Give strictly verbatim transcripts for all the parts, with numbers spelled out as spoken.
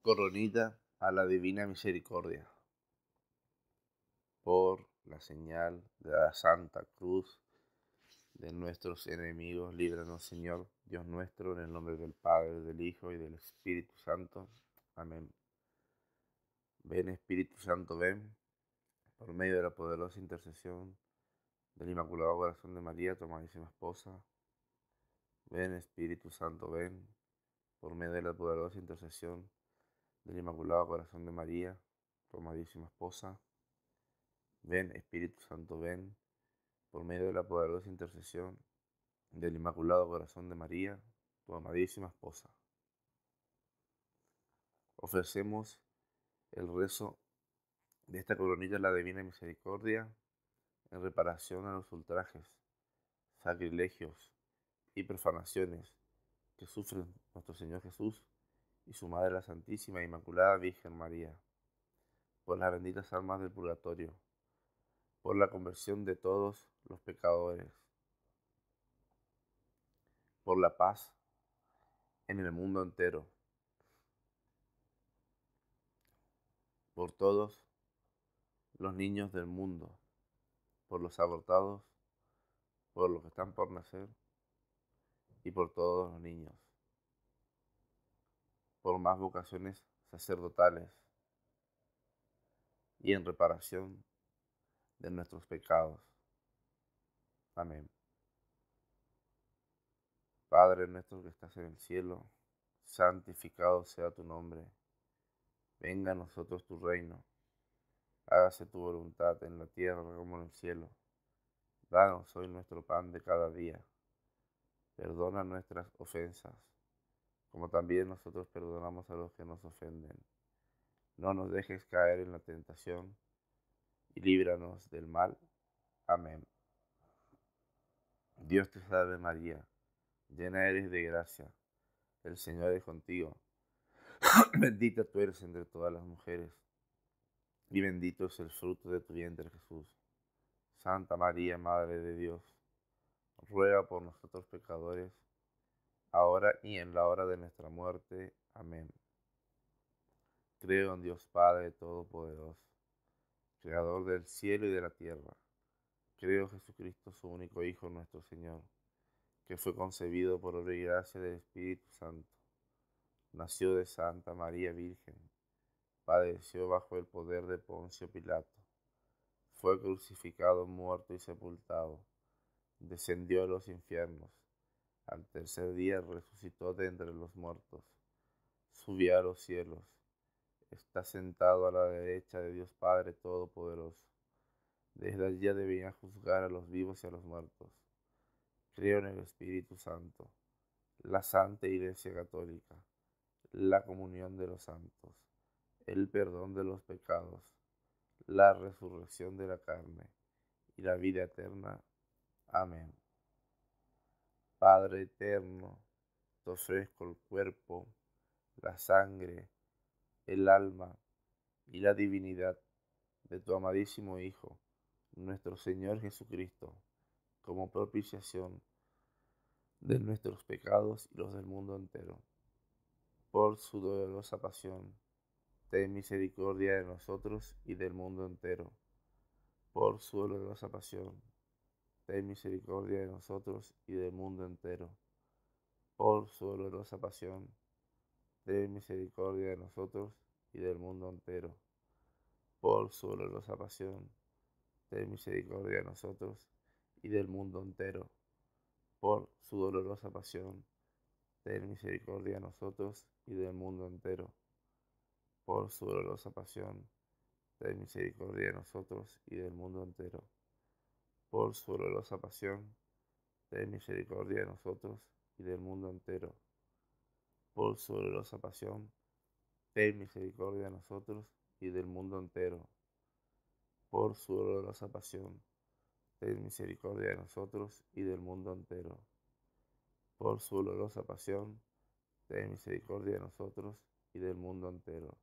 Coronita a la divina misericordia. Por la señal de la Santa Cruz de nuestros enemigos, líbranos, Señor, Dios nuestro, en el nombre del Padre, del Hijo y del Espíritu Santo. Amén. Ven, Espíritu Santo, ven, por medio de la poderosa intercesión del Inmaculado Corazón de María, tu amadísima esposa. Ven, Espíritu Santo, ven, por medio de la poderosa intercesión del Inmaculado Corazón de María, tu amadísima esposa. Ven, Espíritu Santo, ven, por medio de la poderosa intercesión del Inmaculado Corazón de María, tu amadísima esposa. Ofrecemos el rezo de esta coronilla a la Divina Misericordia en reparación a los ultrajes, sacrilegios y profanaciones que sufren nuestro Señor Jesús y su Madre la Santísima e Inmaculada Virgen María, por las benditas almas del purgatorio, por la conversión de todos los pecadores, por la paz en el mundo entero, por todos los niños del mundo, por los abortados, por los que están por nacer y por todos los niños, por más vocaciones sacerdotales y en reparación de nuestros pecados. Amén. Padre nuestro que estás en el cielo, santificado sea tu nombre. Venga a nosotros tu reino. Hágase tu voluntad en la tierra como en el cielo. Danos hoy nuestro pan de cada día. Perdona nuestras ofensas, como también nosotros perdonamos a los que nos ofenden. No nos dejes caer en la tentación, y líbranos del mal. Amén. Dios te salve María, llena eres de gracia, el Señor es contigo. Bendita tú eres entre todas las mujeres, y bendito es el fruto de tu vientre Jesús. Santa María, Madre de Dios, ruega por nosotros pecadores, ahora y en la hora de nuestra muerte. Amén. Creo en Dios Padre Todopoderoso, Creador del cielo y de la tierra. Creo en Jesucristo, su único Hijo, nuestro Señor, que fue concebido por obra y gracia del Espíritu Santo. Nació de Santa María Virgen, padeció bajo el poder de Poncio Pilato, fue crucificado, muerto y sepultado, descendió a los infiernos, al tercer día resucitó de entre los muertos, subió a los cielos, está sentado a la derecha de Dios Padre Todopoderoso. Desde allí ha de venir a juzgar a los vivos y a los muertos. Creo en el Espíritu Santo, la Santa Iglesia Católica, la comunión de los santos, el perdón de los pecados, la resurrección de la carne y la vida eterna. Amén. Padre eterno, te ofrezco el cuerpo, la sangre, el alma y la divinidad de tu amadísimo Hijo, nuestro Señor Jesucristo, como propiciación de nuestros pecados y los del mundo entero. Por su dolorosa pasión, ten misericordia de nosotros y del mundo entero. Por su dolorosa pasión, ten misericordia de nosotros y del mundo entero. Por su dolorosa pasión, ten misericordia de nosotros y del mundo entero. Por su dolorosa pasión, ten misericordia de nosotros y del mundo entero. Por su dolorosa pasión, ten misericordia de nosotros y del mundo entero. Por su dolorosa pasión, ten misericordia de nosotros y del mundo entero. Por su dolorosa pasión, ten misericordia de nosotros y del mundo entero. Por su dolorosa pasión, ten misericordia de nosotros y del mundo entero. Por su dolorosa pasión, ten misericordia de nosotros y del mundo entero. Por su dolorosa pasión, ten misericordia de nosotros y del mundo entero.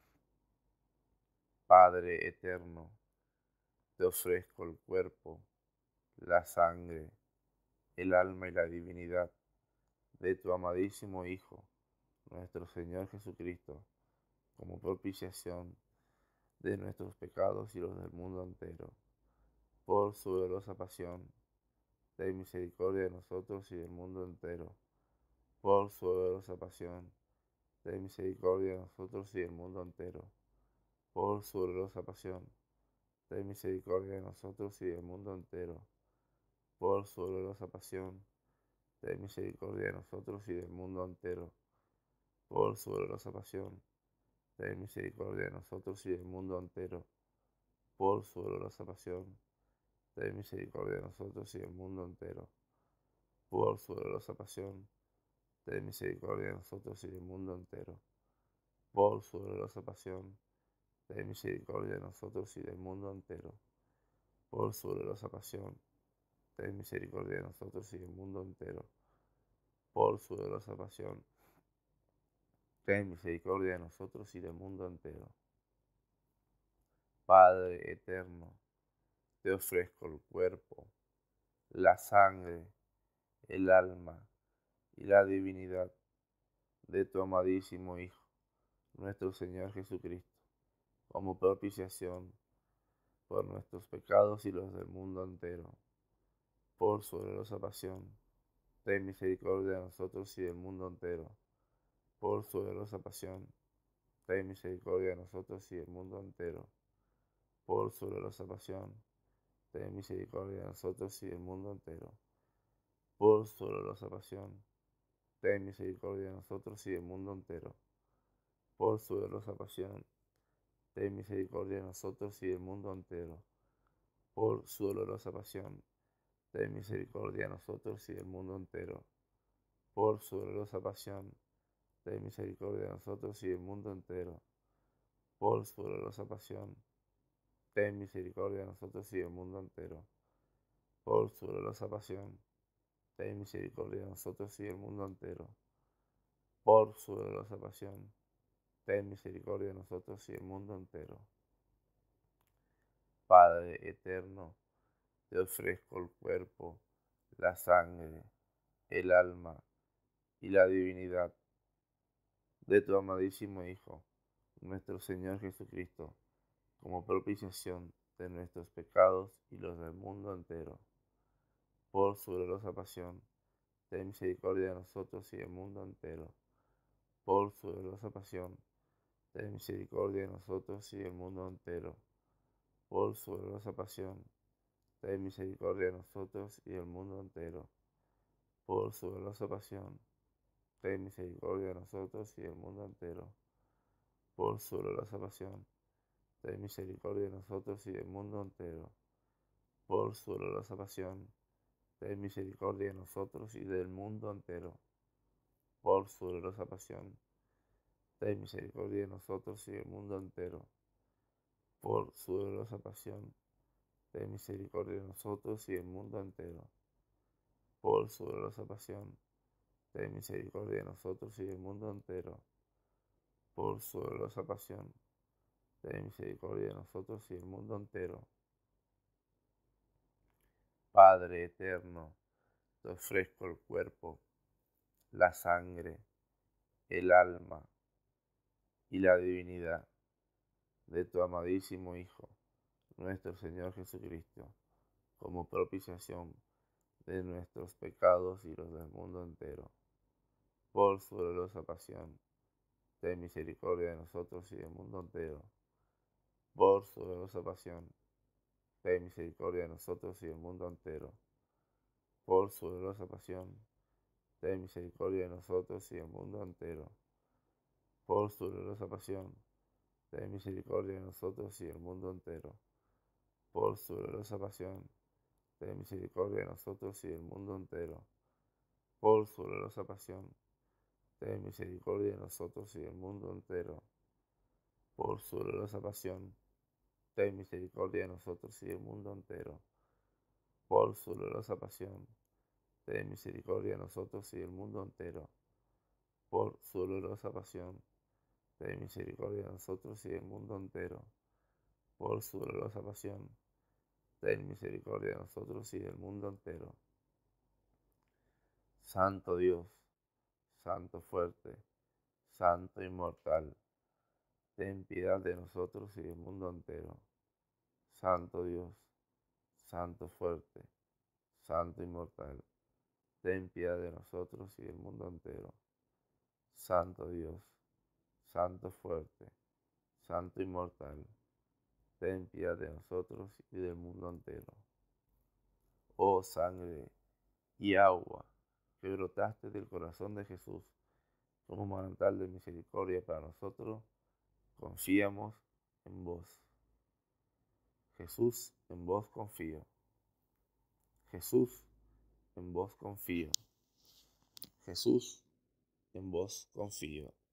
Padre eterno, te ofrezco el cuerpo, la sangre, el alma y la divinidad de tu amadísimo Hijo, nuestro Señor Jesucristo, como propiciación de nuestros pecados y los del mundo entero. Por su dolorosa pasión, ten misericordia de nosotros y del mundo entero. Por su dolorosa pasión, ten misericordia de nosotros y del mundo entero. Por su dolorosa pasión, ten misericordia de nosotros y del mundo entero. Por su dolorosa pasión, ten misericordia de nosotros y del mundo entero. Por su dolorosa pasión, ten misericordia de nosotros y del mundo entero. Por su dolorosa pasión, ten misericordia de nosotros y del mundo entero. Por su dolorosa pasión, ten misericordia de nosotros y del mundo entero. Por su dolorosa pasión, ten misericordia de nosotros y del mundo entero. Por su dolorosa pasión, ten misericordia de nosotros y del mundo entero. Por su dolorosa pasión, ten misericordia de nosotros y del mundo entero. Padre eterno, te ofrezco el cuerpo, la sangre, el alma y la divinidad de tu amadísimo Hijo, nuestro Señor Jesucristo, como propiciación por nuestros pecados y los del mundo entero. Por su dolorosa pasión, ten misericordia de nosotros y del mundo entero. Por su dolorosa pasión, ten misericordia de nosotros y del mundo entero. Por su dolorosa pasión, ten misericordia de nosotros y del mundo entero. Por su dolorosa pasión, ten misericordia de nosotros y del mundo entero. Por su dolorosa pasión, ten misericordia de nosotros y del mundo entero. Por su dolorosa pasión, ten misericordia de nosotros y del mundo entero. Por su dolorosa pasión, ten misericordia de nosotros y del mundo entero. Por su dolorosa pasión, ten misericordia de nosotros y del mundo entero. Por su dolorosa pasión, ten misericordia de nosotros y del mundo entero. Por su dolorosa pasión, ten misericordia de nosotros y del mundo entero. Padre eterno, te ofrezco el cuerpo, la sangre, el alma y la divinidad de tu amadísimo Hijo, nuestro Señor Jesucristo, como propiciación de nuestros pecados y los del mundo entero. Por su dolorosa pasión, ten misericordia de nosotros y del mundo entero. Por su dolorosa pasión, ten misericordia de nosotros y del mundo entero. Por su dolorosa pasión, ten misericordia de nosotros y del mundo entero. Por su dolorosa pasión, ten misericordia de nosotros y del mundo entero. Por su dolorosa pasión, ten misericordia de nosotros y del mundo entero. Por su dolorosa pasión, ten misericordia de nosotros y del mundo entero. Por su dolorosa pasión, ten misericordia de nosotros y del mundo entero. Por su dolorosa pasión, ten misericordia de nosotros y del mundo entero. Por su dolorosa pasión, ten misericordia de nosotros y del mundo entero. Por su dolorosa pasión, ten misericordia de nosotros y del mundo entero. Padre eterno, te ofrezco el cuerpo, la sangre, el alma y la divinidad de tu amadísimo Hijo, nuestro Señor Jesucristo, como propiciación de nuestros pecados y los del mundo entero. Por su dolorosa pasión, ten misericordia de nosotros y del mundo entero. Por su dolorosa pasión, ten misericordia de nosotros y del mundo entero. Por su dolorosa pasión, ten misericordia de nosotros y del mundo entero. Por su dolorosa pasión, ten misericordia de nosotros y del mundo entero. Por su dolorosa pasión, ten misericordia de nosotros y del mundo entero. Por su dolorosa pasión, ten misericordia de nosotros y del mundo entero. Por su dolorosa pasión, ten misericordia de nosotros y del mundo entero. Por su dolorosa pasión, ten misericordia de nosotros y del mundo entero. Por su dolorosa pasión, ten misericordia de nosotros y del mundo entero. Por su dolorosa pasión, ten misericordia de nosotros y del mundo entero. Santo Dios, Santo fuerte, Santo inmortal, ten piedad de nosotros y del mundo entero. Santo Dios, Santo fuerte, Santo inmortal, ten piedad de nosotros y del mundo entero. Santo Dios, Santo fuerte, Santo inmortal, ten piedad de nosotros y del mundo entero. Oh sangre y agua que brotaste del corazón de Jesús como manantial de misericordia para nosotros, confiamos en vos. Jesús, en vos confío. Jesús, en vos confío. Jesús, en vos confío.